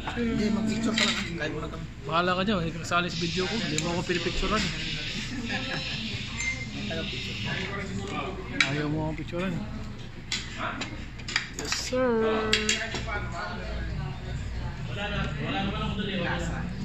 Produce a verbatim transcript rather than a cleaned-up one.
Hindi, mag-picture ka lang. Kahit mo na kami. Bahala ka dyan, hindi ka nasali sa video ko. Hindi mo ako pinipicturean. Ayaw mo akong picturean. Yes sir. Wala na, wala naman ako doon eh.